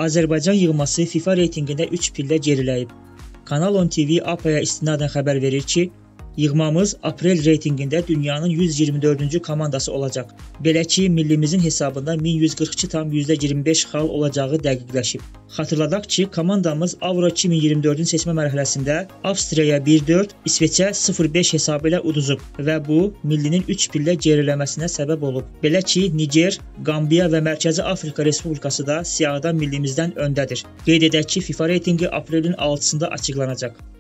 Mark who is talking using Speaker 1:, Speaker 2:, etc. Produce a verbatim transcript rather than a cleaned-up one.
Speaker 1: Azərbaycan yığması FIFA reytinqində üç pillə geriləyib. Kanal on T V A P A-ya istinadən xəbər verir ki, yığmamız aprel reytinqində dünyanın yüz iyirmi dördüncü komandası olacaq. Belə ki, millimizin hesabında min yüz qırx iki tam yüzdə iyirmi beş xal olacağı dəqiqləşib. Xatırladaq ki, komandamız Avro iki min iyirmi dördün seçmə mərhələsində Avstriyaya bir dörd, İsveçə sıfır beş hesabı ilə uduzub və bu, millinin üç pillə geriləməsinə səbəb olub. Belə ki, Niger, Qambiya və Mərkəzi Afrika Respublikası da siyahıda millimizdən öndədir. Qeyd edək ki, FIFA reytinqi aprelin altısında açıqlanacaq.